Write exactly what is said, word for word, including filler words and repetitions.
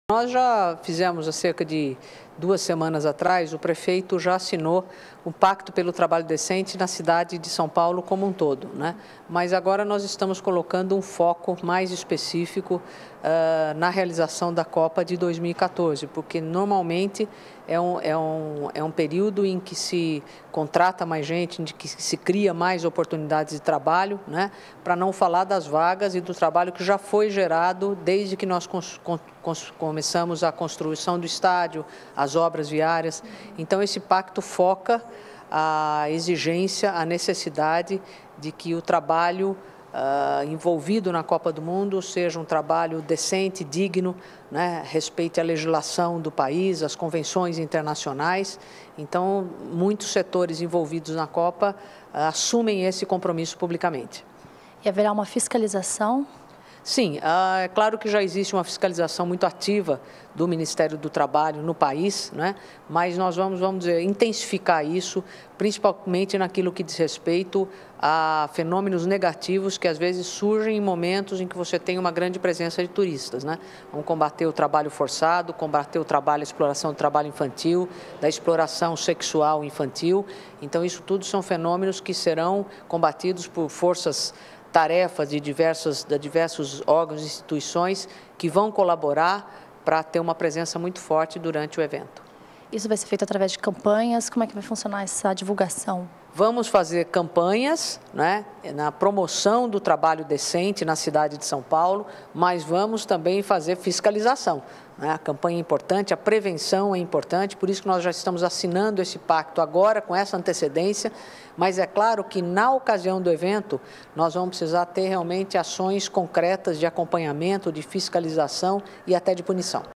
Nós já fizemos há cerca de duas semanas atrás, o prefeito já assinou o Pacto pelo Trabalho Decente na cidade de São Paulo como um todo, né? Mas agora nós estamos colocando um foco mais específico uh, na realização da Copa de dois mil e quatorze, porque normalmente é um, é, um, é um período em que se contrata mais gente, em que se cria mais oportunidades de trabalho, né? Para não falar das vagas e do trabalho que já foi gerado desde que nós cons, cons, começamos a construção do estádio, as obras viárias. Então, esse pacto foca a exigência, a necessidade de que o trabalho uh, envolvido na Copa do Mundo seja um trabalho decente, digno, né, respeite a legislação do país, as convenções internacionais. Então, muitos setores envolvidos na Copa uh, assumem esse compromisso publicamente. E haverá uma fiscalização? Sim, é claro que já existe uma fiscalização muito ativa do Ministério do Trabalho no país, né? Mas nós vamos, vamos dizer, intensificar isso, principalmente naquilo que diz respeito a fenômenos negativos que às vezes surgem em momentos em que você tem uma grande presença de turistas, né? Vamos combater o trabalho forçado, combater o trabalho, a exploração do trabalho infantil, da exploração sexual infantil. Então, isso tudo são fenômenos que serão combatidos por forças tarefas de, diversos, de diversos órgãos e instituições que vão colaborar para ter uma presença muito forte durante o evento. Isso vai ser feito através de campanhas? Como é que vai funcionar essa divulgação? Vamos fazer campanhas, né, na promoção do trabalho decente na cidade de São Paulo, mas vamos também fazer fiscalização, né? A campanha é importante, a prevenção é importante, por isso que nós já estamos assinando esse pacto agora com essa antecedência, mas é claro que na ocasião do evento nós vamos precisar ter realmente ações concretas de acompanhamento, de fiscalização e até de punição.